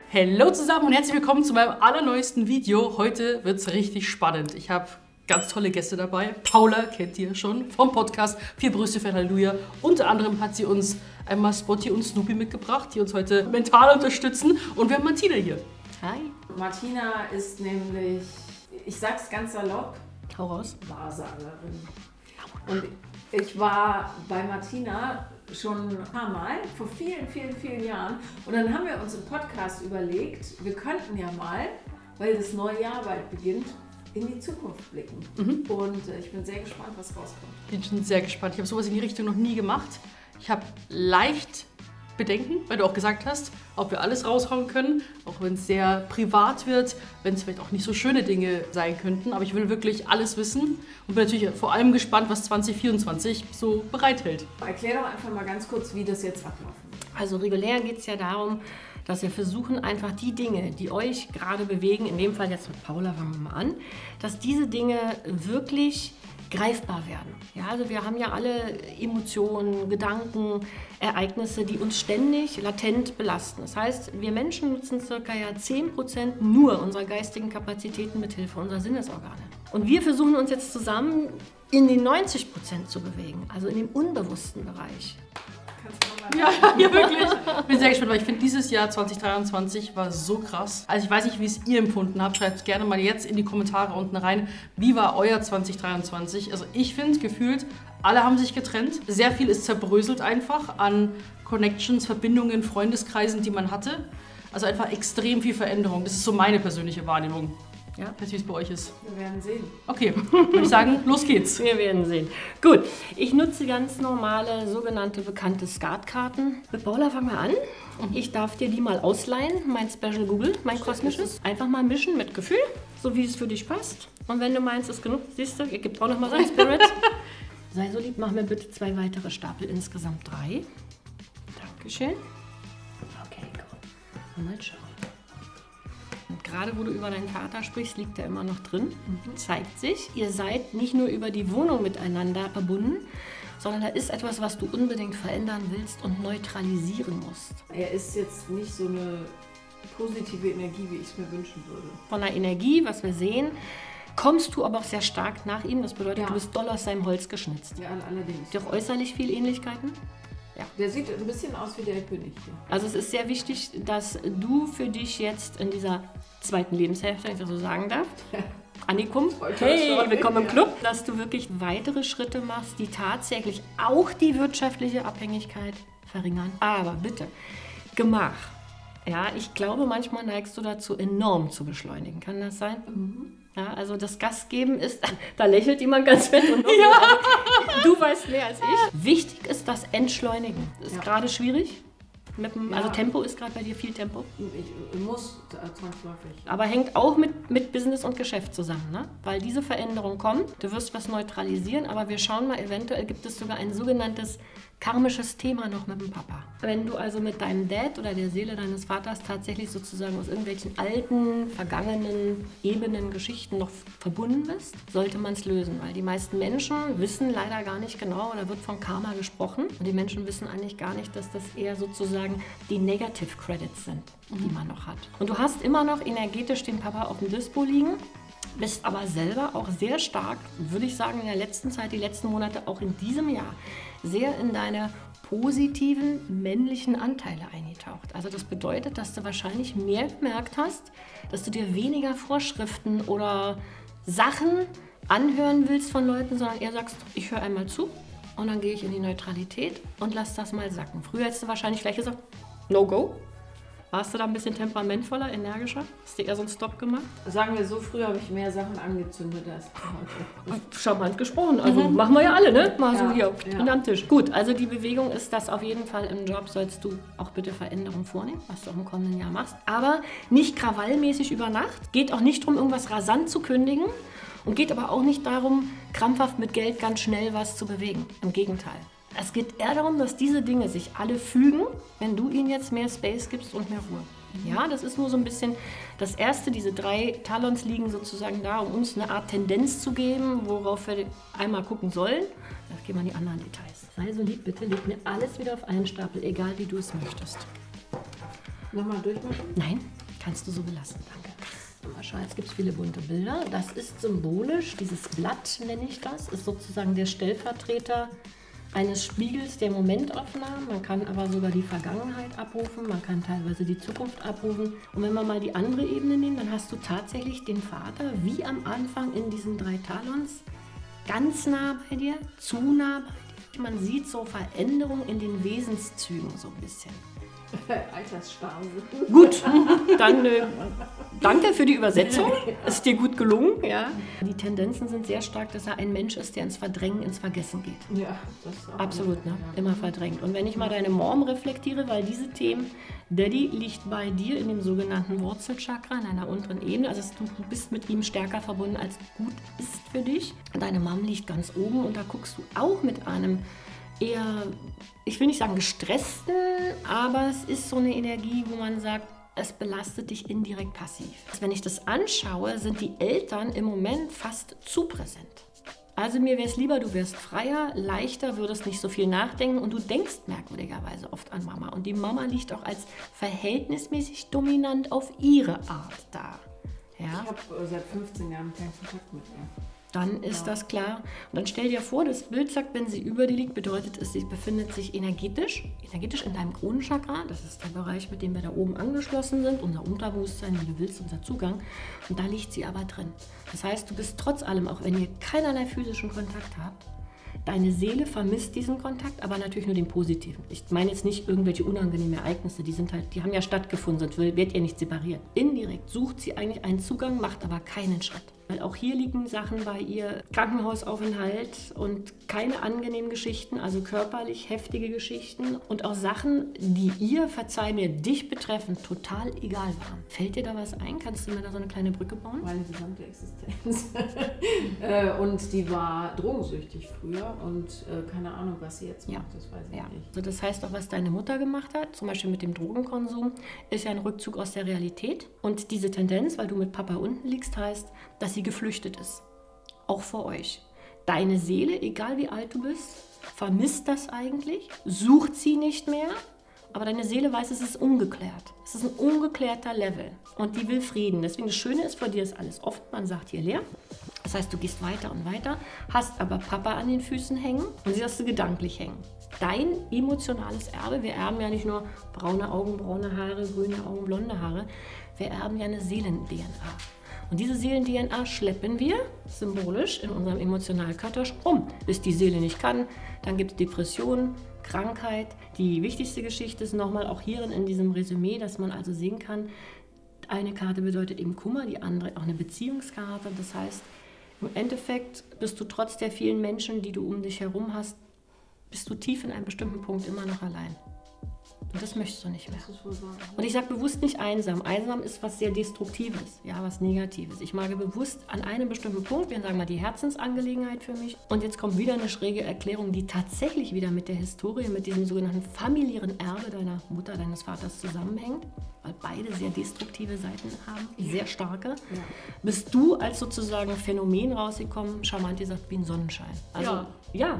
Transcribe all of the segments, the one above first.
Hallo zusammen und herzlich willkommen zu meinem allerneuesten Video. Heute wird es richtig spannend. Ich habe ganz tolle Gäste dabei. Paula kennt ihr schon vom Podcast Vier Brüste für Halleluja. Unter anderem hat sie uns einmal Spotty und Snoopy mitgebracht, die uns heute mental unterstützen. Und wir haben Martina hier. Hi. Martina ist nämlich, ich sag's ganz salopp, hau raus, Wahrsagerin. Und ich war bei Martina schon ein paar Mal, vor vielen Jahren. Und dann haben wir uns im Podcast überlegt, wir könnten ja mal, weil das neue Jahr bald beginnt, in die Zukunft blicken. Und ich bin sehr gespannt, was rauskommt. Ich bin schon sehr gespannt. Ich habe sowas in die Richtung noch nie gemacht. Ich habe leicht Bedenken, weil du auch gesagt hast, ob wir alles raushauen können, auch wenn es sehr privat wird, wenn es vielleicht auch nicht so schöne Dinge sein könnten. Aber ich will wirklich alles wissen und bin natürlich vor allem gespannt, was 2024 so bereithält. Erklär doch einfach mal ganz kurz, wie das jetzt ablaufen wird. Also regulär geht es ja darum, dass wir versuchen, einfach die Dinge, die euch gerade bewegen, in dem Fall jetzt mit Paula, fangen wir mal an, dass diese Dinge wirklich greifbar werden. Ja, also wir haben ja alle Emotionen, Gedanken, Ereignisse, die uns ständig latent belasten. Das heißt, wir Menschen nutzen ca. 10% nur unserer geistigen Kapazitäten mit Hilfe unserer Sinnesorgane. Und wir versuchen uns jetzt zusammen in den 90% zu bewegen, also in dem unbewussten Bereich. Ja, wirklich. Ich bin sehr gespannt, weil ich finde, dieses Jahr 2023 war so krass. Also ich weiß nicht, wie es ihr empfunden habt. Schreibt gerne mal jetzt in die Kommentare unten rein. Wie war euer 2023? Also ich finde, gefühlt, alle haben sich getrennt. Sehr viel ist zerbröselt einfach an Connections, Verbindungen, Freundeskreisen, die man hatte. Also einfach extrem viel Veränderung. Das ist so meine persönliche Wahrnehmung. Ja, wie es bei euch ist. Wir werden sehen. Okay, würde ich sagen, los geht's. Wir werden sehen. Gut, ich nutze ganz normale, sogenannte bekannte Skatkarten. Mit Paula fangen wir an. Ich darf dir die mal ausleihen, mein Special Google, mein kosmisches. Einfach mal mischen mit Gefühl, so wie es für dich passt. Und wenn du meinst, ist genug, siehst du, ihr gebt auch noch mal so ein Spirit. Sei so lieb, mach mir bitte 2 weitere Stapel, insgesamt 3. Dankeschön. Okay, gut. Mal schauen. Und gerade wo du über deinen Vater sprichst, liegt er immer noch drin. Zeigt sich, ihr seid nicht nur über die Wohnung miteinander verbunden, sondern da ist etwas, was du unbedingt verändern willst und neutralisieren musst. Er ist jetzt nicht so eine positive Energie, wie ich es mir wünschen würde. Von der Energie, was wir sehen, kommst du aber auch sehr stark nach ihm. Das bedeutet, ja, du bist doll aus seinem Holz geschnitzt. Ja, allerdings. Doch äußerlich viel Ähnlichkeiten? Ja. Der sieht ein bisschen aus wie der König hier. Also es ist sehr wichtig, dass du für dich jetzt in dieser zweiten Lebenshälfte, wenn ich das so sagen darf, Annikum, hey, willkommen im Club, dass du wirklich weitere Schritte machst, die tatsächlich auch die wirtschaftliche Abhängigkeit verringern. Aber bitte, Gemach. Ja, ich glaube, manchmal neigst du dazu, enorm zu beschleunigen. Kann das sein? Ja, also das Gas geben ist, da lächelt jemand ganz fett und ja. Also, du weißt mehr als ich. Wichtig ist das Entschleunigen. Das ist gerade schwierig. Also Tempo ist gerade bei dir viel Tempo. Ich muss zwangsläufig. Aber hängt auch mit Business und Geschäft zusammen, ne? Weil diese Veränderung kommt, du wirst was neutralisieren, aber wir schauen mal, eventuell gibt es sogar ein sogenanntes karmisches Thema noch mit dem Papa. Wenn du also mit deinem Dad oder der Seele deines Vaters tatsächlich sozusagen aus irgendwelchen alten, vergangenen Ebenen, Geschichten noch verbunden bist, sollte man es lösen. Weil die meisten Menschen wissen leider gar nicht genau, da wird von Karma gesprochen. Und die Menschen wissen eigentlich gar nicht, dass das eher sozusagen die Negative Credits sind, die man noch hat. Und du hast immer noch energetisch den Papa auf dem Dispo liegen, bist aber selber auch sehr stark, würde ich sagen, in der letzten Zeit, die letzten Monate, auch in diesem Jahr, sehr in deine positiven männlichen Anteile eingetaucht. Also das bedeutet, dass du wahrscheinlich mehr gemerkt hast, dass du dir weniger Vorschriften oder Sachen anhören willst von Leuten, sondern eher sagst, ich höre einmal zu und dann gehe ich in die Neutralität und lass das mal sacken. Früher hättest du wahrscheinlich gleich gesagt, no go. Warst du da ein bisschen temperamentvoller, energischer? Hast du eher so einen Stop gemacht? Sagen wir so, früher habe ich mehr Sachen angezündet als heute. Charmant gesprochen, also machen wir ja alle, ne? Mal so hier unterm Tisch. Gut, also die Bewegung ist, dass auf jeden Fall im Job sollst du auch bitte Veränderungen vornehmen, was du auch im kommenden Jahr machst. Aber nicht krawallmäßig über Nacht. Geht auch nicht darum, irgendwas rasant zu kündigen. Und geht aber auch nicht darum, krampfhaft mit Geld ganz schnell was zu bewegen. Im Gegenteil. Es geht eher darum, dass diese Dinge sich alle fügen, wenn du ihnen jetzt mehr Space gibst und mehr Ruhe. Ja, das ist nur so ein bisschen das Erste. Diese 3 Talons liegen sozusagen da, um uns eine Art Tendenz zu geben, worauf wir einmal gucken sollen. Jetzt gehen wir in die anderen Details. Sei so lieb, bitte leg mir alles wieder auf einen Stapel, egal wie du es möchtest. Nochmal durchmachen? Nein, kannst du so belassen. Danke. Mal schauen, jetzt gibt es viele bunte Bilder. Das ist symbolisch, dieses Blatt nenne ich das, ist sozusagen der Stellvertreter eines Spiegels der Momentaufnahmen. Man kann aber sogar die Vergangenheit abrufen, man kann teilweise die Zukunft abrufen. Und wenn wir mal die andere Ebene nehmen, dann hast du tatsächlich den Vater, wie am Anfang in diesen 3 Talons, ganz nah bei dir, zu nah bei dir. Man sieht so Veränderungen in den Wesenszügen so ein bisschen. Altersstarre. Gut, dann danke für die Übersetzung. Ist dir gut gelungen. Ja. Die Tendenzen sind sehr stark, dass er ein Mensch ist, der ins Verdrängen, ins Vergessen geht. Ja, das ist auch absolut, ne? Immer verdrängt. Und wenn ich mal deine Mom reflektiere, weil diese Themen, Daddy liegt bei dir in dem sogenannten Wurzelchakra, in einer unteren Ebene. Also du bist mit ihm stärker verbunden, als gut ist für dich. Und deine Mom liegt ganz oben und da guckst du auch mit einem eher, ich will nicht sagen gestressten, aber es ist so eine Energie, wo man sagt, es belastet dich indirekt passiv. Wenn ich das anschaue, sind die Eltern im Moment fast zu präsent. Also mir wäre es lieber, du wärst freier, leichter, würdest nicht so viel nachdenken und du denkst merkwürdigerweise oft an Mama. Und die Mama liegt auch als verhältnismäßig dominant auf ihre Art da. Ja? Ich habe seit 15 Jahren keinen Kontakt mit ihr. Dann ist das klar. Und dann stell dir vor, das Bild sagt, wenn sie über dir liegt, bedeutet es, sie befindet sich energetisch in deinem Kronenchakra. Das ist der Bereich, mit dem wir da oben angeschlossen sind, unser Unterbewusstsein, wie du willst, unser Zugang. Und da liegt sie aber drin. Das heißt, du bist trotz allem, auch wenn ihr keinerlei physischen Kontakt habt, deine Seele vermisst diesen Kontakt, aber natürlich nur den positiven. Ich meine jetzt nicht irgendwelche unangenehmen Ereignisse, die haben ja stattgefunden, sonst werdet ihr nicht separiert. Indirekt sucht sie eigentlich einen Zugang, macht aber keinen Schritt. Weil auch hier liegen Sachen bei ihr, Krankenhausaufenthalt und keine angenehmen Geschichten, also körperlich heftige Geschichten und auch Sachen, die ihr, verzeih mir, dich betreffen, total egal waren. Fällt dir da was ein? Kannst du mir da so eine kleine Brücke bauen? Meine gesamte Existenz. Und die war drogensüchtig früher und keine Ahnung, was sie jetzt macht, das weiß ich nicht. Also das heißt auch, was deine Mutter gemacht hat, zum Beispiel mit dem Drogenkonsum, ist ja ein Rückzug aus der Realität. Und diese Tendenz, weil du mit Papa unten liegst, heißt, dass sie geflüchtet ist. Auch vor euch. Deine Seele, egal wie alt du bist, vermisst das eigentlich, sucht sie nicht mehr, aber deine Seele weiß, es ist ungeklärt. Es ist ein ungeklärter Level und die will Frieden. Deswegen das Schöne ist, vor dir ist alles offen, man sagt hier leer. Das heißt, du gehst weiter und weiter, hast aber Papa an den Füßen hängen und sie hast du gedanklich hängen. Dein emotionales Erbe, wir erben ja nicht nur braune Augen, braune Haare, grüne Augen, blonde Haare, wir erben ja eine Seelen-DNA. Und diese Seelen-DNA schleppen wir symbolisch in unserem Emotionalkörper rum, bis die Seele nicht kann. Dann gibt es Depressionen, Krankheit. Die wichtigste Geschichte ist nochmal auch hierin in diesem Resümee, dass man also sehen kann, eine Karte bedeutet eben Kummer, die andere auch eine Beziehungskarte. Das heißt, im Endeffekt bist du trotz der vielen Menschen, die du um dich herum hast, bist du tief in einem bestimmten Punkt immer noch allein. Und das möchtest du nicht mehr. Das ist wohl wahr. Und ich sage bewusst nicht einsam. Einsam ist was sehr Destruktives, ja, was Negatives. Ich mag bewusst an einem bestimmten Punkt, wir sagen mal die Herzensangelegenheit für mich. Und jetzt kommt wieder eine schräge Erklärung, die tatsächlich wieder mit der Historie, mit diesem sogenannten familiären Erbe deiner Mutter, deines Vaters zusammenhängt, weil beide sehr destruktive Seiten haben, sehr starke. Ja. Bist du als sozusagen Phänomen rausgekommen, charmant gesagt, wie ein Sonnenschein. Also, ja.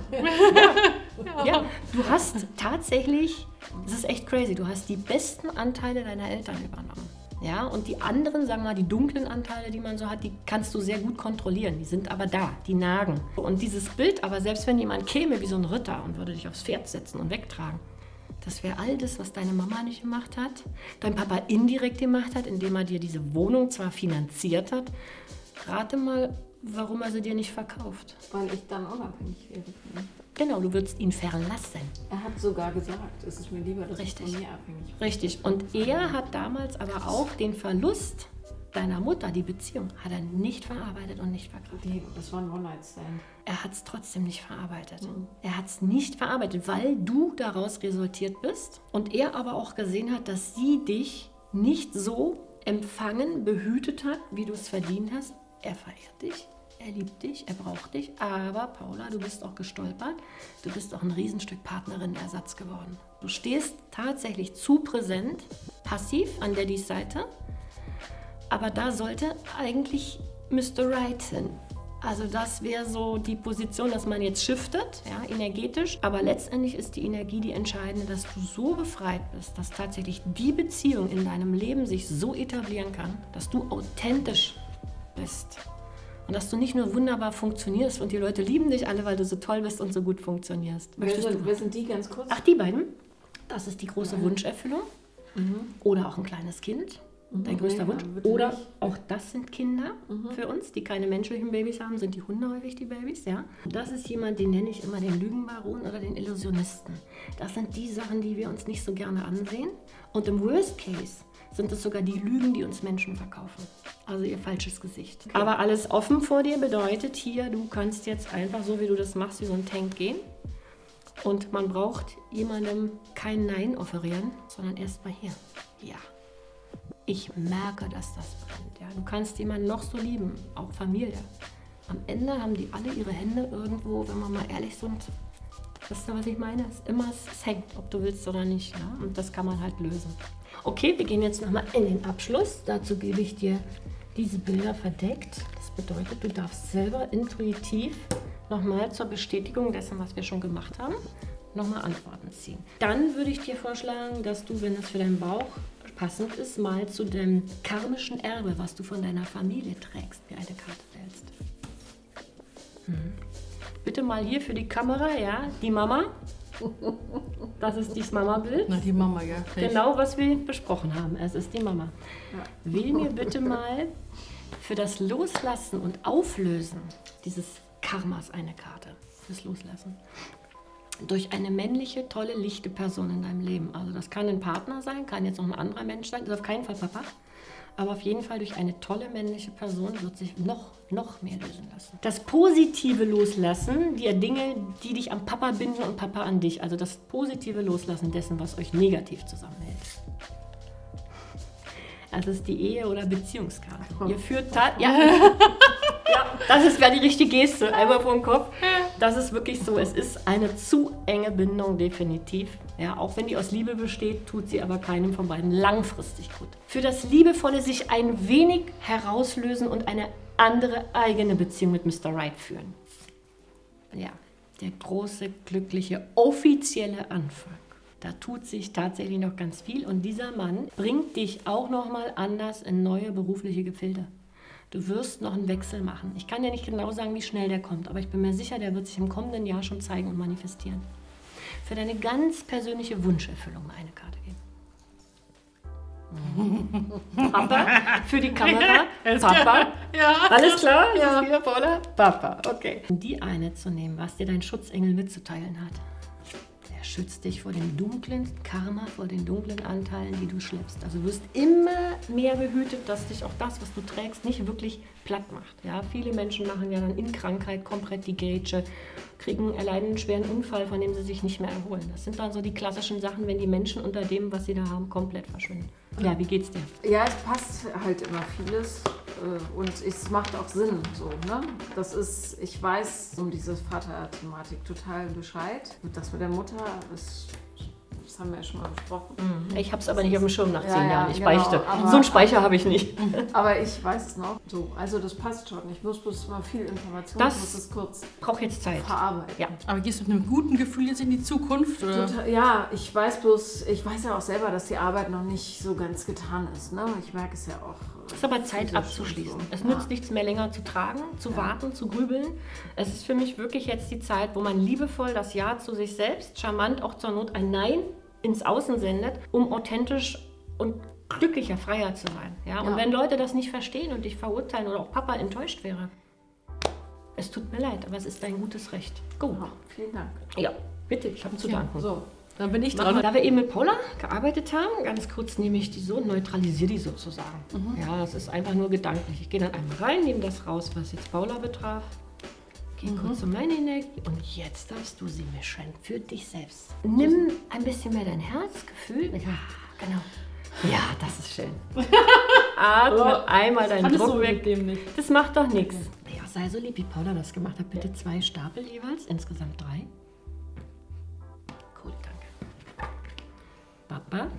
Du hast tatsächlich, das ist echt crazy, du hast die besten Anteile deiner Eltern übernommen. Ja, und die anderen, sagen wir mal, die dunklen Anteile, die man so hat, die kannst du sehr gut kontrollieren. Die sind aber da, die nagen. Und dieses Bild, aber selbst wenn jemand käme wie so ein Ritter und würde dich aufs Pferd setzen und wegtragen, das wäre all das, was deine Mama nicht gemacht hat, dein Papa indirekt gemacht hat, indem er dir diese Wohnung zwar finanziert hat. Rate mal, warum er sie dir nicht verkauft. Weil ich dann unabhängig wäre von ihm. Genau, du würdest ihn verlassen. Er hat sogar gesagt, es ist mir lieber, dass ich von mir abhängig bin. Richtig. Und er hat damals aber auch den Verlust deiner Mutter, die Beziehung, hat er nicht verarbeitet und nicht verkraftet. Das war ein One-Night-Stand. Er hat es trotzdem nicht verarbeitet. Er hat es nicht verarbeitet, weil du daraus resultiert bist und er aber auch gesehen hat, dass sie dich nicht so empfangen, behütet hat, wie du es verdient hast. Er verehrt dich. Er liebt dich, er braucht dich, aber Paula, du bist auch gestolpert, du bist auch ein Riesenstück Partnerin-Ersatz geworden. Du stehst tatsächlich zu präsent, passiv an Daddys Seite, aber da sollte eigentlich Mr. Right hin. Also das wäre so die Position, dass man jetzt shiftet, ja, energetisch. Aber letztendlich ist die Energie die entscheidende, dass du so befreit bist, dass tatsächlich die Beziehung in deinem Leben sich so etablieren kann, dass du authentisch bist. Und dass du nicht nur wunderbar funktionierst und die Leute lieben dich alle, weil du so toll bist und so gut funktionierst. Wer sind die ganz kurz? Ach, die beiden? Das ist die große Wunscherfüllung. Oder auch ein kleines Kind. Dein größter Wunsch. Oder auch das sind Kinder für uns, die keine menschlichen Babys haben, sind die Hunde häufig die Babys, ja. Das ist jemand, den nenne ich immer den Lügenbaron oder den Illusionisten. Das sind die Sachen, die wir uns nicht so gerne ansehen. Und im Worst Case sind es sogar die Lügen, die uns Menschen verkaufen. Also ihr falsches Gesicht. Okay. Aber alles offen vor dir bedeutet hier, du kannst jetzt einfach so, wie du das machst, wie so ein Tank gehen. Und man braucht jemandem kein Nein offerieren, sondern erstmal hier. Ja. Ich merke, dass das brennt. Ja. Du kannst jemanden noch so lieben, auch Familie. Am Ende haben die alle ihre Hände irgendwo, wenn wir mal ehrlich sind. Weißt du, was ich meine? Es hängt, ob du willst oder nicht. Ne? Und das kann man halt lösen. Okay, wir gehen jetzt nochmal in den Abschluss. Dazu gebe ich dir diese Bilder verdeckt. Das bedeutet, du darfst selber intuitiv nochmal zur Bestätigung dessen, was wir schon gemacht haben, nochmal Antworten ziehen. Dann würde ich dir vorschlagen, dass du, wenn das für deinen Bauch passend ist, mal zu dem karmischen Erbe, was du von deiner Familie trägst, mir eine Karte wählst. Bitte mal hier für die Kamera, ja, die Mama. Das ist dieses Mama-Bild. Na, die Mama, ja. Genau, was wir besprochen haben. Es ist die Mama. Ja. Wähl mir bitte mal für das Loslassen und Auflösen dieses Karmas eine Karte. Fürs Loslassen. Durch eine männliche, tolle, lichte Person in deinem Leben. Also das kann ein Partner sein, kann jetzt noch ein anderer Mensch sein, das ist auf keinen Fall Papa. Aber auf jeden Fall durch eine tolle männliche Person wird sich noch mehr lösen lassen. Das positive Loslassen der Dinge, die dich am Papa binden und Papa an dich. Also das positive Loslassen dessen, was euch negativ zusammenhält. Das ist die Ehe- oder Beziehungskarte. Ihr führt das wäre die richtige Geste, einmal vor dem Kopf. Das ist wirklich so, es ist eine zu enge Bindung, definitiv. Ja, auch wenn die aus Liebe besteht, tut sie aber keinem von beiden langfristig gut. Für das Liebevolle sich ein wenig herauslösen und eine andere eigene Beziehung mit Mr. Right führen. Ja, der große, glückliche, offizielle Anfang. Da tut sich tatsächlich noch ganz viel und dieser Mann bringt dich auch nochmal anders in neue berufliche Gefilde. Du wirst noch einen Wechsel machen. Ich kann dir nicht genau sagen, wie schnell der kommt, aber ich bin mir sicher, der wird sich im kommenden Jahr schon zeigen und manifestieren. Für deine ganz persönliche Wunscherfüllung eine Karte geben. Papa, für die Kamera. Papa. Ja. Alles klar? Ja. Wieder, Paula? Papa, okay. Die eine zu nehmen, was dir dein Schutzengel mitzuteilen hat. Er schützt dich vor dem dunklen Karma, vor den dunklen Anteilen, die du schleppst. Also du wirst immer mehr behütet, dass dich auch das, was du trägst, nicht wirklich platt macht. Ja, viele Menschen machen ja dann in Krankheit komplett die Grätsche, erleiden einen schweren Unfall, von dem sie sich nicht mehr erholen. Das sind dann so die klassischen Sachen, wenn die Menschen unter dem, was sie da haben, komplett verschwinden. Ja, wie geht's dir? Ja, es passt halt immer vieles und es macht auch Sinn. So, ne? Das ist, ich weiß um diese Vater-Thematik total Bescheid. Und das mit der Mutter, das haben wir ja schon mal besprochen. Ich habe es aber nicht auf dem Schirm nach 10 Jahren. Ich beichte. So einen Speicher habe ich nicht. Aber ich weiß es noch. So, also das passt schon. Ich muss bloß mal viel Information, das ich muss es kurz braucht jetzt Zeit. Verarbeiten. Ja. Aber gehst du mit einem guten Gefühl jetzt in die Zukunft? Oder? Total, ja, ich weiß ja auch selber, dass die Arbeit noch nicht so ganz getan ist. Ne? Ich merke es ja auch. Es ist aber Zeit abzuschließen. So. Es nützt nichts mehr länger zu tragen, zu warten, zu grübeln. Es ist für mich wirklich jetzt die Zeit, wo man liebevoll das Ja zu sich selbst, charmant auch zur Not ein Nein ins Außen sendet, um authentisch und glücklicher, freier zu sein. Ja? Und wenn Leute das nicht verstehen und dich verurteilen oder auch Papa enttäuscht wäre, es tut mir leid, aber es ist dein gutes Recht. Go. Ja, vielen Dank. Ja, bitte, ich habe zu danken. So, dann bin ich dran. Da wir eben mit Paula gearbeitet haben, ganz kurz nehme ich die so und neutralisiere die sozusagen. Ja, das ist einfach nur gedanklich. Ich gehe dann einmal rein, nehme das raus, was jetzt Paula betraf. Geh kurz um meine Energie und jetzt darfst du sie mischen für dich selbst. Nimm ein bisschen mehr dein Herzgefühl. Ja, genau. Ja, das ist schön. Atme einmal deinen Druck weg. Das macht doch nichts. Ja, sei so lieb, wie Paula das gemacht hat. Bitte 2 Stapel jeweils, insgesamt 3. Gut, danke.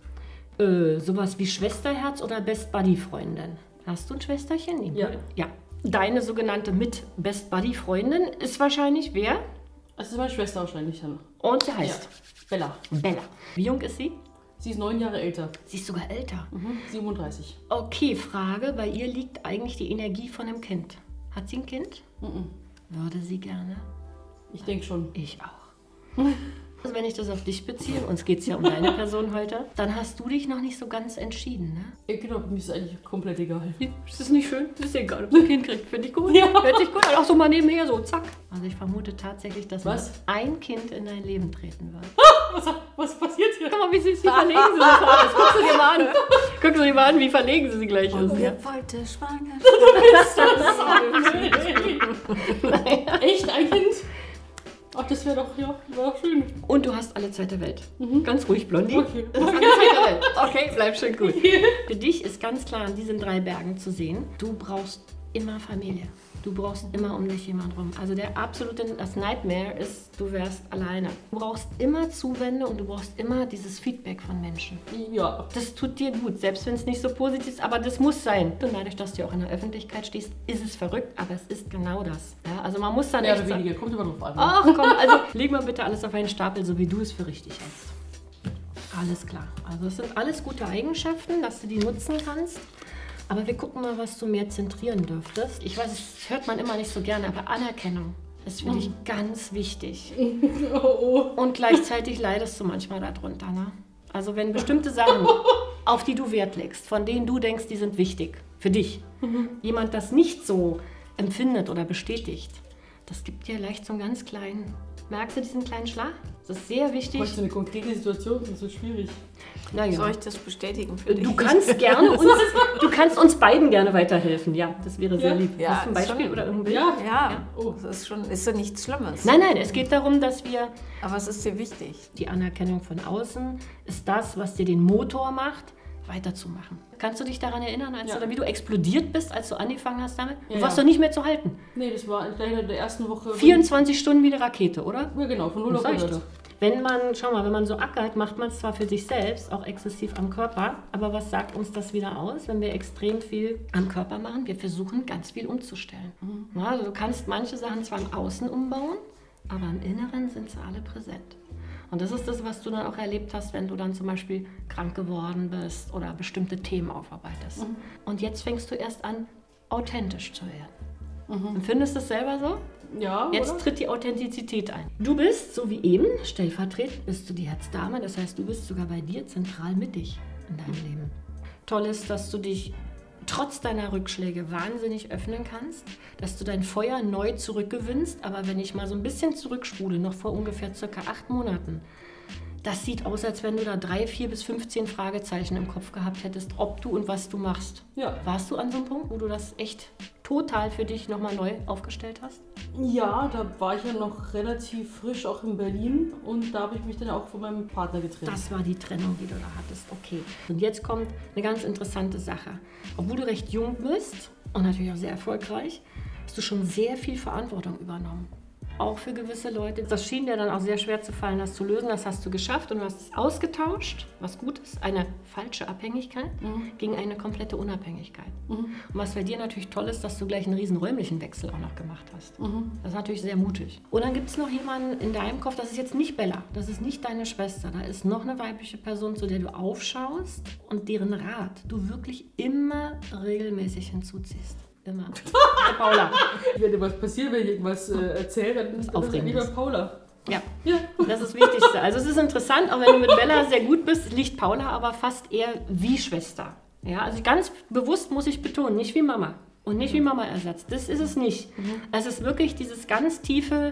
Papa. Sowas wie Schwesterherz oder Best Buddy Freundin. Hast du ein Schwesterchen? Ja. Ja. Deine sogenannte Mit-Best-Buddy-Freundin ist wahrscheinlich wer? Das ist meine Schwester wahrscheinlich. Dann. Und sie heißt? Bella. Bella. Wie jung ist sie? Sie ist 9 Jahre älter. Sie ist sogar älter. 37. Okay, Frage. Bei ihr liegt eigentlich die Energie von einem Kind. Hat sie ein Kind? Würde sie gerne? Ich denke schon. Ich auch. Also wenn ich das auf dich beziehe, uns geht es ja um deine Person heute, dann hast du dich noch nicht so ganz entschieden, ne? Ja, genau, mir ist eigentlich komplett egal. Ist das nicht schön? Das ist egal, ob sie ein Kind kriegt. Finde ich gut. Ja. Hört sich gut an. Auch so mal nebenher so, zack. Also ich vermute tatsächlich, dass ein Kind in dein Leben treten wird. Was passiert hier? Guck mal, wie süß, wie verlegen sie das war. Das guckst du dir mal an. Guckst du dir mal an, wie verlegen sie gleich ist. Wir wollte schwanger. Echt? Ein Kind? Ach, das wäre doch schön. Und du hast alle Zeit der Welt. Ganz ruhig, Blondie. Okay. Das ist alle Zeit der Welt. Okay, bleib schön gut. Für dich ist ganz klar an diesen 3 Bergen zu sehen, du brauchst immer Familie. Du brauchst immer um dich jemand rum. Also das Nightmare ist, du wärst alleine. Du brauchst immer Zuwendung und du brauchst immer dieses Feedback von Menschen. Ja. Das tut dir gut, selbst wenn es nicht so positiv ist, aber das muss sein. Und dadurch, dass du auch in der Öffentlichkeit stehst, ist es verrückt, aber es ist genau das. Ja, also man muss dann Mehr echt oder weniger, kommt immer drauf an. Ach komm, also leg mal bitte alles auf einen Stapel, so wie du es für richtig hältst. Alles klar. Also es sind alles gute Eigenschaften, dass du die nutzen kannst. Aber wir gucken mal, was du mehr zentrieren dürftest. Ich weiß, das hört man immer nicht so gerne, aber Anerkennung ist für dich ganz wichtig. Und gleichzeitig leidest du manchmal darunter. Ne? Also wenn bestimmte Sachen, auf die du Wert legst, von denen du denkst, die sind wichtig für dich, jemand das nicht so empfindet oder bestätigt, das gibt dir leicht so einen ganz kleinen... Merkst du diesen kleinen Schlag? Das ist sehr wichtig. Das ist eine konkrete Situation, das ist so schwierig. Naja. Soll ich das bestätigen für dich? Du kannst uns beiden gerne weiterhelfen. Ja, das wäre sehr lieb. Ja, Hast du ein Beispiel oder irgendein Bild? Ja. Oh, das ist ja nichts Schlimmes. Nein, es geht darum, dass wir... Aber es ist dir wichtig. Die Anerkennung von außen ist das, was dir den Motor macht, weiterzumachen. Kannst du dich daran erinnern, wie du explodiert bist, als du angefangen hast damit? Du warst doch nicht mehr zu halten. Nee, das war in der ersten Woche... 24 Stunden wie eine Rakete, oder? Ja, genau, von 0 auf 100. Wenn man so ackert, macht man es zwar für sich selbst, auch exzessiv am Körper, aber was sagt uns das wieder aus, wenn wir extrem viel am Körper machen? Wir versuchen, ganz viel umzustellen. Ja, also du kannst manche Sachen zwar im Außen umbauen, aber im Inneren sind sie alle präsent. Und das ist das, was du dann auch erlebt hast, wenn du dann zum Beispiel krank geworden bist oder bestimmte Themen aufarbeitest. Und jetzt fängst du erst an, authentisch zu werden. Empfindest du es selber so? Ja, Jetzt tritt die Authentizität ein. Du bist, so wie eben, stellvertretend bist du die Herzdame. Das heißt, du bist sogar bei dir zentral mittig in deinem Leben. Toll ist, dass du dich trotz deiner Rückschläge wahnsinnig öffnen kannst, dass du dein Feuer neu zurückgewinnst. Aber wenn ich mal so ein bisschen zurückspule, noch vor ungefähr circa 8 Monaten, das sieht aus, als wenn du da 3, 4 bis 15 Fragezeichen im Kopf gehabt hättest, ob du und was du machst. Ja. Warst du an so einem Punkt, wo du das echt total für dich nochmal neu aufgestellt hast? Ja, da war ich ja noch relativ frisch auch in Berlin und da habe ich mich dann auch von meinem Partner getrennt. Das war die Trennung, die du da hattest. Okay. Und jetzt kommt eine ganz interessante Sache. Obwohl du recht jung bist und natürlich auch sehr erfolgreich, hast du schon sehr viel Verantwortung übernommen. Auch für gewisse Leute. Das schien dir dann auch sehr schwer zu fallen, das zu lösen. Das hast du geschafft und du hast es ausgetauscht, was gut ist, eine falsche Abhängigkeit gegen eine komplette Unabhängigkeit. Und was bei dir natürlich toll ist, dass du gleich einen riesen räumlichen Wechsel auch noch gemacht hast. Das ist natürlich sehr mutig. Und dann gibt es noch jemanden in deinem Kopf, das ist jetzt nicht Bella, das ist nicht deine Schwester, da ist noch eine weibliche Person, zu der du aufschaust und deren Rat du wirklich immer regelmäßig hinzuziehst. Immer. Paula. Wenn was passiert, wenn ich irgendwas erzähle, dann ist das lieber Paula. Ja, das ist das Wichtigste. Also es ist interessant, auch wenn du mit Bella sehr gut bist, liegt Paula aber fast eher wie Schwester. Ja, also ganz bewusst muss ich betonen, nicht wie Mama und nicht wie Mama-Ersatz. Das ist es nicht. Es ist wirklich dieses ganz tiefe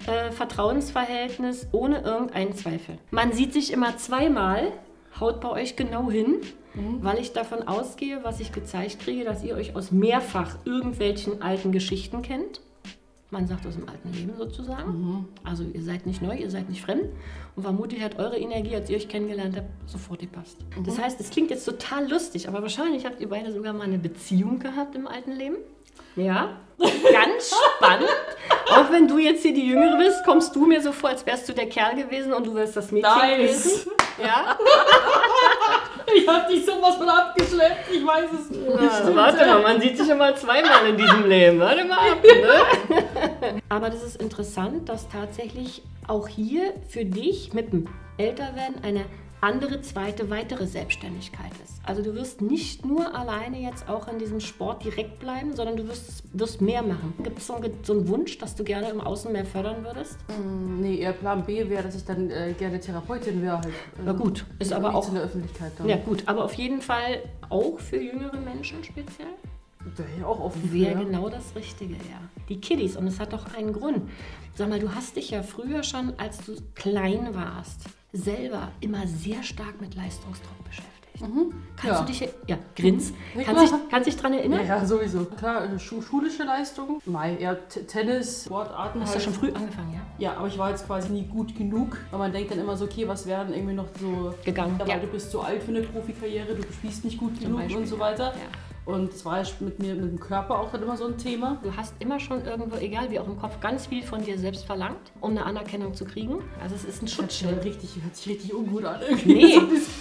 Vertrauensverhältnis ohne irgendeinen Zweifel. Man sieht sich immer zweimal, haut bei euch genau hin, weil ich davon ausgehe, was ich gezeigt kriege, dass ihr euch aus mehrfach irgendwelchen alten Geschichten kennt. Man sagt aus dem alten Leben sozusagen. Also ihr seid nicht neu, ihr seid nicht fremd. Und vermutlich hat eure Energie, als ihr euch kennengelernt habt, sofort gepasst. Das heißt, es klingt jetzt total lustig, aber wahrscheinlich habt ihr beide sogar mal eine Beziehung gehabt im alten Leben. Ja, ganz spannend. Auch wenn du jetzt hier die Jüngere bist, kommst du mir so vor, als wärst du der Kerl gewesen und du wärst das Mädchen gewesen. Ja. Ich hab dich sowas von abgeschleppt, ich weiß es nicht. Ja, warte mal, man sieht sich immer zweimal in diesem Leben. Warte mal ab, ne? Aber das ist interessant, dass tatsächlich auch hier für dich mit dem Älterwerden eine andere, zweite, weitere Selbstständigkeit ist. Also du wirst nicht nur alleine jetzt auch in diesem Sport direkt bleiben, sondern du wirst mehr machen. Gibt es so einen Wunsch, dass du gerne im Außen mehr fördern würdest? Nee, eher Plan B wäre, dass ich dann gerne Therapeutin wäre halt. Na gut, ist aber auch in der Öffentlichkeit dann. Ja gut, aber auf jeden Fall auch für jüngere Menschen speziell? Wäre ja auch offen. Wäre genau das Richtige, ja. Die Kiddies, und es hat doch einen Grund. Sag mal, du hast dich ja früher schon, als du klein warst, selber immer sehr stark mit Leistungsdruck beschäftigt. Kannst du dich, grins, kannst dich dran erinnern? Ja, sowieso. Klar, schulische Leistung, eher Tennis, Sportarten. Hast du schon früh angefangen, ja? Ja, aber ich war jetzt quasi nie gut genug, weil man denkt dann immer so, okay, was wäre dann irgendwie noch so gegangen? Ja. Du bist zu alt für eine Profikarriere, du spielst nicht gut genug und so weiter. Ja. Und es war mit dem Körper auch dann immer so ein Thema. Du hast immer schon irgendwo, egal wie auch im Kopf, ganz viel von dir selbst verlangt, um eine Anerkennung zu kriegen. Also es ist ein Schutzschild. Hört sich richtig ungut an. Nee,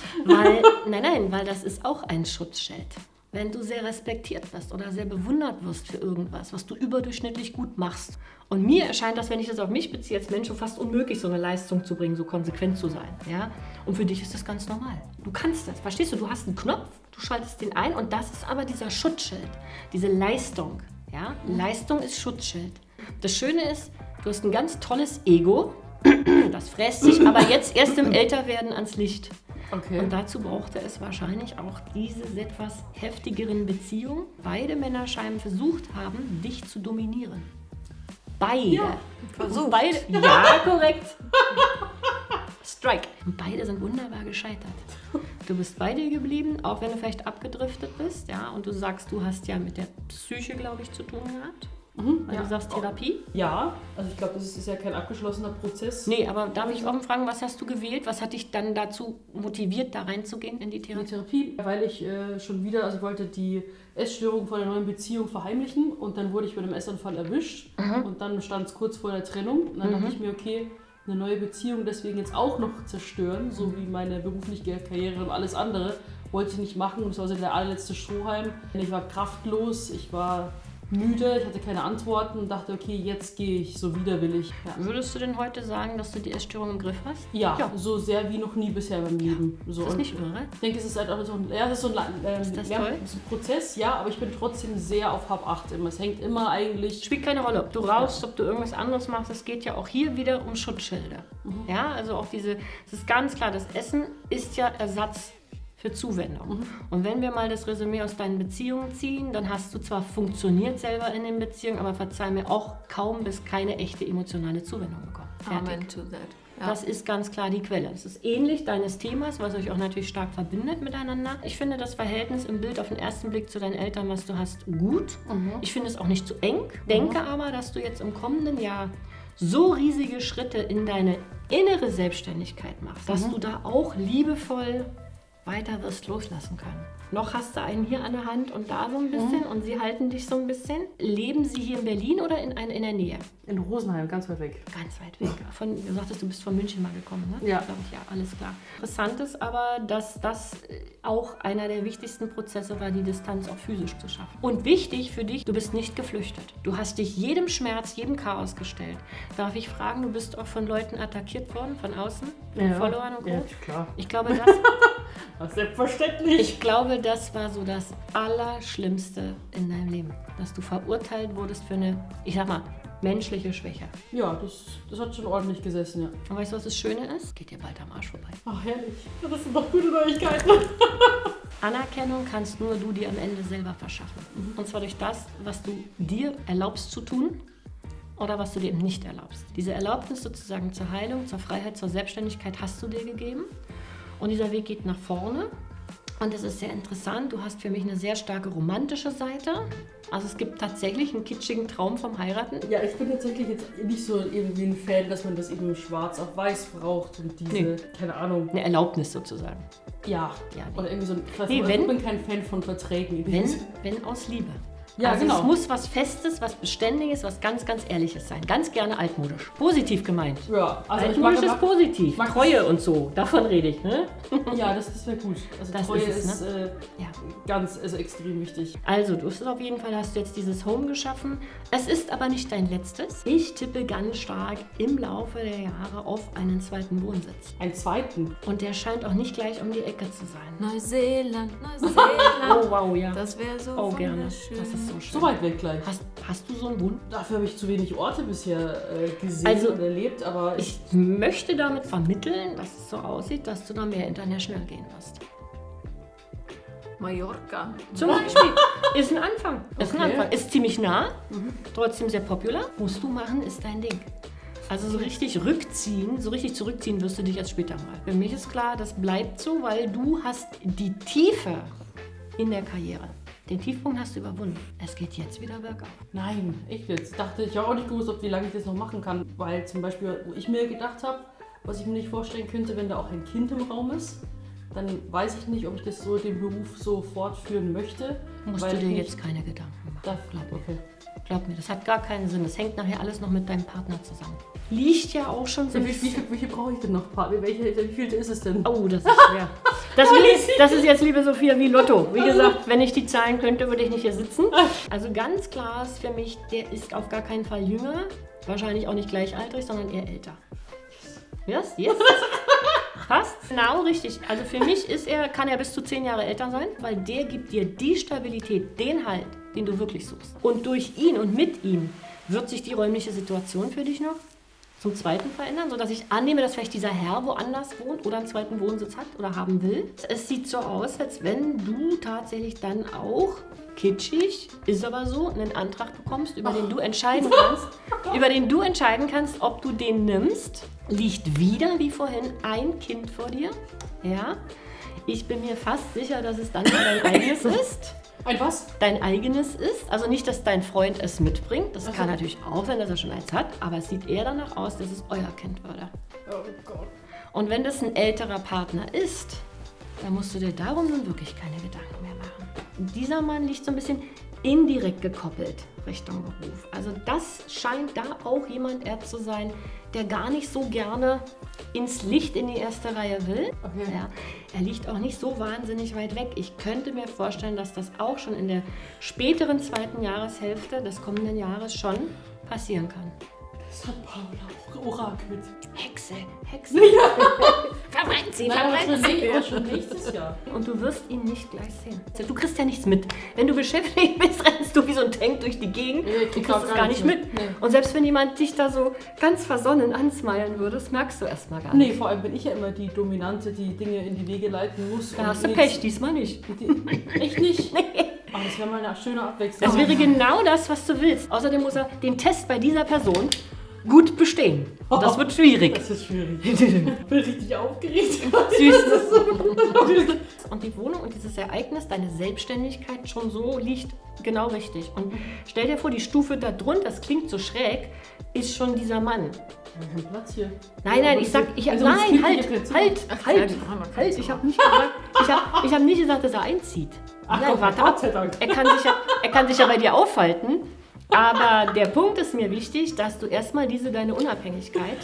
weil das ist auch ein Schutzschild. Wenn du sehr respektiert wirst oder sehr bewundert wirst für irgendwas, was du überdurchschnittlich gut machst. Und mir erscheint das, wenn ich das auf mich beziehe, als Mensch so fast unmöglich, so eine Leistung zu bringen, so konsequent zu sein. Ja? Und für dich ist das ganz normal. Du kannst das, verstehst du? Du hast einen Knopf, du schaltest den ein und das ist aber dieser Schutzschild, diese Leistung. Ja? Leistung ist Schutzschild. Das Schöne ist, du hast ein ganz tolles Ego, das fräst sich aber jetzt erst im Älterwerden ans Licht. Okay. Und dazu brauchte es wahrscheinlich auch diese etwas heftigeren Beziehungen. Beide Männer scheinen versucht haben, dich zu dominieren. Beide. Ja, versucht. Beide. Ja, korrekt. Strike. Und beide sind wunderbar gescheitert. Du bist bei dir geblieben, auch wenn du vielleicht abgedriftet bist. Ja, und du sagst, du hast ja mit der Psyche, glaube ich, zu tun gehabt. Weil du sagst Therapie? Ja, also ich glaube, das ist ja kein abgeschlossener Prozess. Nee, aber darf ich offen fragen, was hast du gewählt? Was hat dich dann dazu motiviert, da reinzugehen in die Therapie? Die Therapie, weil ich schon wieder, also ich wollte die Essstörung von der neuen Beziehung verheimlichen und dann wurde ich bei einem Essanfall erwischt und dann stand es kurz vor der Trennung und dann dachte ich mir, okay, eine neue Beziehung deswegen jetzt auch noch zerstören, so wie meine berufliche Karriere und alles andere, wollte ich nicht machen und das war so der allerletzte Strohhalm. Ich war kraftlos, ich war müde, ich hatte keine Antworten und dachte, okay, jetzt gehe ich so widerwillig. Ja. Würdest du denn heute sagen, dass du die Essstörung im Griff hast? Ja, so sehr wie noch nie bisher beim Leben. So. Ist das nicht irre? Ich denke, es ist halt auch so ein, ja, es ist so ein, ist das ja, toll? ist ein Prozess, ja, aber ich bin trotzdem sehr auf Hab 8 immer. Es hängt immer eigentlich... Spielt keine Rolle, ob du rauchst, ob du irgendwas anderes machst. Es geht ja auch hier wieder um Schutzschilder. Ja, also auch es ist ganz klar, das Essen ist ja Ersatz für Zuwendung. Und wenn wir mal das Resümee aus deinen Beziehungen ziehen, dann hast du zwar funktioniert selber in den Beziehungen, aber verzeih mir auch kaum bis keine echte emotionale Zuwendung bekommen. Amen to that. Ja. Das ist ganz klar die Quelle. Es ist ähnlich deines Themas, was euch auch natürlich stark verbindet miteinander. Ich finde das Verhältnis im Bild auf den ersten Blick zu deinen Eltern, was du hast, gut. Ich finde es auch nicht zu eng. Denke aber, dass du jetzt im kommenden Jahr so riesige Schritte in deine innere Selbstständigkeit machst, dass du da auch liebevoll weiter wirst loslassen können. Noch hast du einen hier an der Hand und da so ein bisschen und sie halten dich so ein bisschen. Leben sie hier in Berlin oder in der Nähe? In Rosenheim, ganz weit weg. Ganz weit weg. Du sagtest, du bist von München mal gekommen, ne? Ja. Glaube ich, ja, alles klar. Interessant ist aber, dass das auch einer der wichtigsten Prozesse war, die Distanz auch physisch zu schaffen. Und wichtig für dich, du bist nicht geflüchtet. Du hast dich jedem Schmerz, jedem Chaos gestellt. Darf ich fragen, du bist auch von Leuten attackiert worden, von außen? Von Followern und Co.? Ja, klar. Ich glaube, das... Selbstverständlich. Ich glaube, das war so das Allerschlimmste in deinem Leben. Dass du verurteilt wurdest für eine, ich sag mal, menschliche Schwäche. Ja, das hat schon ordentlich gesessen, ja. Und weißt du, was das Schöne ist? Geht dir bald am Arsch vorbei. Ach, herrlich. Das sind doch gute Neuigkeiten. Anerkennung kannst nur du dir am Ende selber verschaffen. Und zwar durch das, was du dir erlaubst zu tun oder was du dir eben nicht erlaubst. Diese Erlaubnis sozusagen zur Heilung, zur Freiheit, zur Selbstständigkeit hast du dir gegeben. Und dieser Weg geht nach vorne. Und es ist sehr interessant. Du hast für mich eine sehr starke romantische Seite. Also es gibt tatsächlich einen kitschigen Traum vom Heiraten. Ja, ich bin tatsächlich jetzt nicht so irgendwie ein Fan, dass man das eben schwarz auf weiß braucht und diese, keine Ahnung. Eine Erlaubnis sozusagen. Ja, nee. Oder irgendwie so ein... Nee, ich bin kein Fan von Verträgen. Wenn aus Liebe. Ja, also genau. es muss was Festes, was Beständiges, was ganz, ganz Ehrliches sein. Ganz gerne altmodisch. Positiv gemeint. Ja, also Altmodisch ist positiv. mag Treue und so, davon rede ich. Ne? Ja, das wäre gut. Also Das Treue ist es, ist ganz extrem wichtig. Also, du hast auf jeden Fall, hast du jetzt dieses Home geschaffen. Es ist aber nicht dein letztes. Ich tippe ganz stark im Laufe der Jahre auf einen zweiten Wohnsitz. Einen zweiten. Und der scheint auch nicht gleich um die Ecke zu sein. Neuseeland. Oh wow, ja. Das wäre so Oh, gerne. wunderschön. Das ist so schön. So weit weg gleich. Hast du so einen Wunsch? Dafür habe ich zu wenig Orte bisher gesehen Also, und erlebt, aber Ich möchte damit vermitteln, dass es so aussieht, dass du da mehr international gehen wirst. Mallorca. Zum Beispiel. Ist ein Anfang. Ist ein Okay. Anfang. Ist ziemlich nah, trotzdem sehr popular. Musst du machen, ist dein Ding. Also so richtig zurückziehen wirst du dich jetzt später mal. Für mich ist klar, das bleibt so, weil du hast die Tiefe in der Karriere. Den Tiefpunkt hast du überwunden. Es geht jetzt wieder bergauf. nein, echt jetzt. Dachte ich habe auch nicht gewusst, wie lange ich das noch machen kann. Weil zum Beispiel, wo ich mir gedacht habe, was ich mir nicht vorstellen könnte, wenn da auch ein Kind im Raum ist, dann weiß ich nicht, ob ich das so den Beruf so fortführen möchte. Musst weil du ich dir nicht- jetzt keine Gedanken machen. Da, okay. Glaub mir, das hat gar keinen Sinn. Das hängt nachher alles noch mit deinem Partner zusammen. Liegt ja auch schon so ein Wie bisschen. viel brauche ich denn noch, Partner? Wie viel ist es denn? Oh, das ist schwer. Das ist jetzt, liebe Sophia, wie Lotto. Wie gesagt, wenn ich die zahlen könnte, würde ich nicht hier sitzen. Also ganz klar ist für mich, der ist auf gar keinen Fall jünger. Wahrscheinlich auch nicht gleichaltrig, sondern eher älter. Yes? Passt? Genau, richtig. Also für mich kann er bis zu 10 Jahre älter sein, weil der gibt dir die Stabilität, den Halt, den du wirklich suchst. Und durch ihn und mit ihm wird sich die räumliche Situation für dich noch zum zweiten verändern, sodass ich annehme, dass vielleicht dieser Herr woanders wohnt oder einen zweiten Wohnsitz hat oder haben will. Es sieht so aus, als wenn du tatsächlich dann auch kitschig, ist aber so, einen Antrag bekommst, über den du entscheiden kannst, ob du den nimmst. Liegt wieder, wie vorhin, ein Kind vor dir. Ja. Ich bin mir fast sicher, dass es dann dein eigenes ist. Ein was? Dein eigenes ist. Also nicht, dass dein Freund es mitbringt. Das kann natürlich auch sein, dass er schon eins hat. Aber es sieht eher danach aus, dass es euer Kind würde. Oh Gott. Und wenn das ein älterer Partner ist, dann musst du dir darum nun wirklich keine Gedanken mehr machen. Dieser Mann liegt so ein bisschen indirekt gekoppelt Richtung Beruf. Also das scheint da auch jemand zu sein, der gar nicht so gerne ins Licht in die erste Reihe will. Okay. Ja, er liegt auch nicht so wahnsinnig weit weg. Ich könnte mir vorstellen, dass das auch schon in der späteren zweiten Jahreshälfte des kommenden Jahres schon passieren kann. Das hat Paula auch orakelt. Hexe. Verbrennt sie, Schon nächstes Jahr. Und du wirst ihn nicht gleich sehen. Du kriegst ja nichts mit. Wenn du beschäftigt bist, rennst du wie so ein Tank durch die Gegend Nee, ich und krieg kriegst auch es gar gar nicht nichts mit. mit. Nee. Und selbst wenn jemand dich da so ganz versonnen ansmeilen würde, das merkst du erstmal gar Nee, nicht. vor allem bin ich ja immer die Dominante, die Dinge in die Wege leiten muss. Da hast du Pech, diesmal nicht. Echt nicht? Aber das wäre mal eine schöne Abwechslung. Das wäre genau das, was du willst. Außerdem muss er den Test bei dieser Person gut bestehen. Und das wird schwierig. Das ist schwierig. Ich bin richtig aufgeregt. Süß. Und die Wohnung und dieses Ereignis, deine Selbstständigkeit schon so liegt genau richtig. Und stell dir vor, die Stufe da drunter, das klingt so schräg, ist schon dieser Mann. Kein Platz hier. Nein, Also, halt, ich habe nicht gesagt, ich habe nicht gesagt, dass er einzieht. Ach, Nein, Gott, warte Gott ab. sei Dank. Er kann sich ja bei dir aufhalten. Aber der Punkt ist mir wichtig, dass du erstmal deine Unabhängigkeit,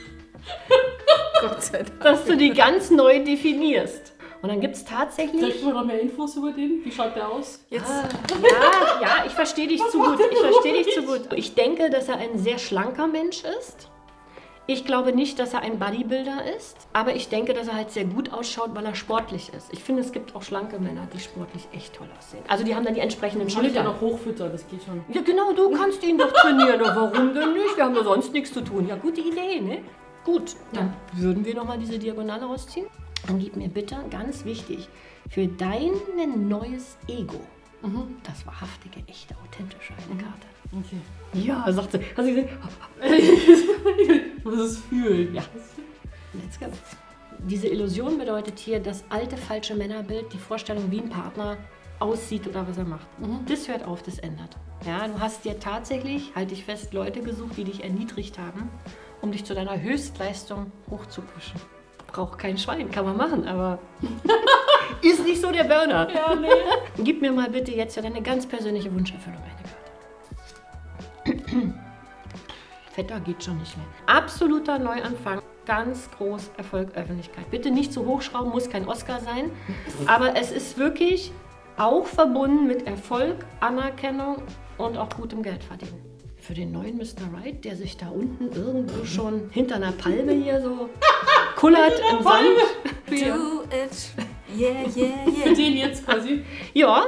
Gott sei Dank. dass du die ganz neu definierst. Und dann gibt es Soll tatsächlich... ich mal noch mehr Infos über den? Wie schaut der aus? Jetzt, Ja, ich verstehe dich zu gut. Ich denke, dass er ein sehr schlanker Mensch ist. Ich glaube nicht, dass er ein Bodybuilder ist. Aber ich denke, dass er halt sehr gut ausschaut, weil er sportlich ist. Ich finde, es gibt auch schlanke Männer, die sportlich echt toll aussehen. Also die haben dann die entsprechenden Kann ich ja Schultern. noch hochfüttern, das geht schon. Ja genau, du kannst ihn doch trainieren. Na, warum denn nicht? Wir haben doch sonst nichts zu tun. Ja, gute Idee, ne? Gut, dann würden wir nochmal diese Diagonale rausziehen. Dann gib mir bitte, ganz wichtig, für dein neues Ego, das wahrhaftige, echte, authentische, eine Karte. Okay. Ja, sagt sie. Hast du gesehen? Ich muss es fühlen. Ja. Let's go. Diese Illusion bedeutet hier das alte, falsche Männerbild, die Vorstellung, wie ein Partner aussieht oder was er macht. Das hört auf, das ändert. Ja, du hast dir tatsächlich, halte ich fest, Leute gesucht, die dich erniedrigt haben, um dich zu deiner Höchstleistung hochzupushen. Braucht kein Schwein, kann man machen, aber Ist nicht so der Burner. Ja, nee. Gib mir mal bitte jetzt ja deine ganz persönliche Wunscherfüllung eine Karte. Fetter geht schon nicht mehr. Absoluter Neuanfang. Ganz groß Erfolg, Öffentlichkeit. Bitte nicht zu hochschrauben, muss kein Oscar sein. Aber es ist wirklich auch verbunden mit Erfolg, Anerkennung und auch gutem Geld verdienen. Für den neuen Mr. Right, der sich da unten irgendwo schon hinter einer Palme hier so kullert im Sand. Do it. Yeah, yeah, yeah. Für den jetzt quasi. Ja.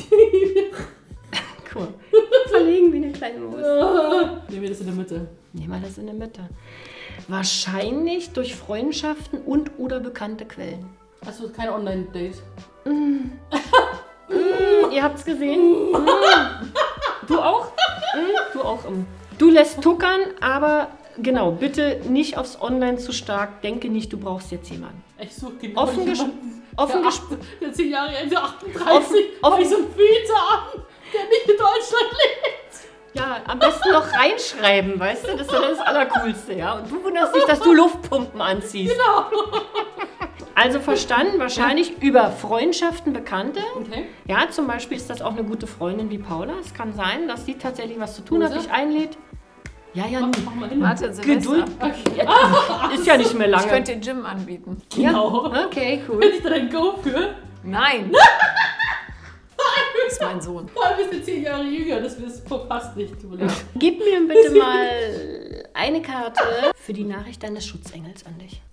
Cool. Verlegen wie eine kleine Maus. Nehmen wir das in der Mitte. Nehmen wir das in der Mitte. Wahrscheinlich durch Freundschaften und oder bekannte Quellen. Also kein Online-Date. Ihr habt's gesehen? Du auch? Du auch. Du lässt tuckern, aber genau, bitte nicht aufs Online zu stark. Denke nicht, du brauchst jetzt jemanden. Ich suche genau Offen jemanden, offen der 10 Jahre alt, der 38, Offen- ich so einen Filter an, der nicht in Deutschland lebt. Ja, am besten noch reinschreiben, weißt du? Das ist ja das Allercoolste, ja? Und du wunderst dich, dass du Luftpumpen anziehst. Genau. Also verstanden, wahrscheinlich über Freundschaften, Bekannte. Okay. Ja, zum Beispiel ist das auch eine gute Freundin wie Paula. Es kann sein, dass sie tatsächlich was zu tun hat, Wo ist dich einlädt. Ja, ja, Mach mal hin. Warte, Geduld. Silvester. Ja, ist ja nicht mehr lange. Ich könnte den Gym anbieten. Genau. Ja, okay, cool. Hätte ich da ein Go für? Nein. Das ist mein Sohn. Vor allem bist du 10 Jahre jünger, das passt nicht. Tut mir leid. Gib mir bitte mal eine Karte für die Nachricht deines Schutzengels an dich.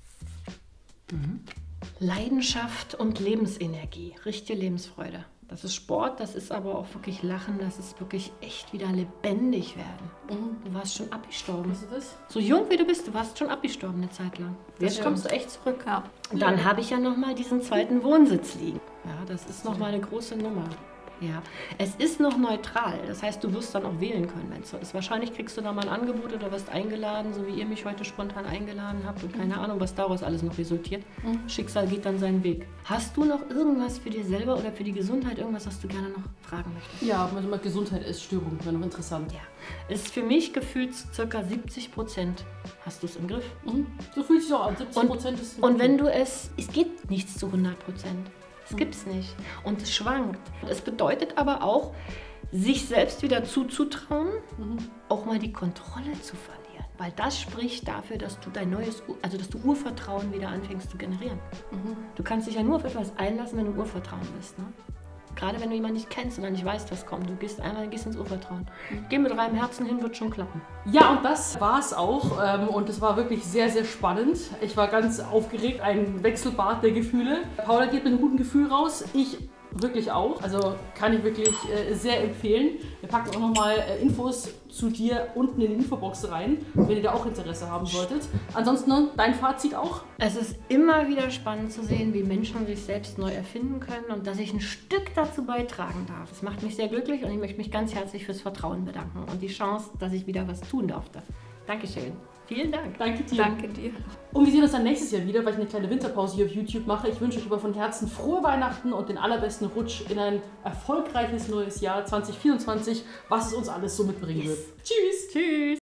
Leidenschaft und Lebensenergie, richtige Lebensfreude. Das ist Sport, das ist aber auch wirklich Lachen, das ist wirklich echt wieder lebendig werden. Du warst schon abgestorben. Was ist das? So jung wie du bist, du warst schon abgestorben eine Zeit lang. Jetzt stimmt. kommst du echt zurück. Ja. Dann habe ich ja nochmal diesen zweiten Wohnsitz liegen. Ja, das ist nochmal eine große Nummer. Ja, es ist noch neutral. Das heißt, du wirst dann auch wählen können, wenn es so ist. Wahrscheinlich kriegst du da mal ein Angebot oder wirst eingeladen, so wie ihr mich heute spontan eingeladen habt und keine Ahnung, was daraus alles noch resultiert. Schicksal geht dann seinen Weg. Hast du noch irgendwas für dir selber oder für die Gesundheit, irgendwas, was du gerne noch fragen möchtest? Ja, wenn mal Gesundheit ist, Störung, wäre noch interessant. Ja, ist für mich gefühlt zu ca. 70% hast du es im Griff. So fühlt sich auch an. 70% ist. Und wenn du es geht nichts zu 100%. Das gibt's nicht. Und es schwankt. Es bedeutet aber auch, sich selbst wieder zuzutrauen, auch mal die Kontrolle zu verlieren. Weil das spricht dafür, dass du dass du Urvertrauen wieder anfängst zu generieren. Du kannst dich ja nur auf etwas einlassen, wenn du Urvertrauen bist. Ne? Gerade wenn du jemanden nicht kennst oder nicht weißt, was kommt. Du gehst ins Urvertrauen. Geh mit reinem Herzen hin, wird schon klappen. Ja, und das war es auch. Und es war wirklich sehr, sehr spannend. Ich war ganz aufgeregt, ein Wechselbad der Gefühle. Paula geht mit einem guten Gefühl raus. Ich wirklich auch. Also kann ich wirklich sehr empfehlen. Wir packen auch nochmal Infos zu dir unten in die Infobox rein, wenn ihr da auch Interesse haben solltet. Ansonsten dein Fazit auch? Es ist immer wieder spannend zu sehen, wie Menschen sich selbst neu erfinden können und dass ich ein Stück dazu beitragen darf. Das macht mich sehr glücklich und ich möchte mich ganz herzlich fürs Vertrauen bedanken und die Chance, dass ich wieder was tun durfte. Dankeschön. Vielen Dank. Danke dir. Danke dir. Und wir sehen uns dann nächstes Jahr wieder, weil ich eine kleine Winterpause hier auf YouTube mache. Ich wünsche euch aber von Herzen frohe Weihnachten und den allerbesten Rutsch in ein erfolgreiches neues Jahr 2024, was es uns alles so mitbringen wird. Tschüss. Tschüss.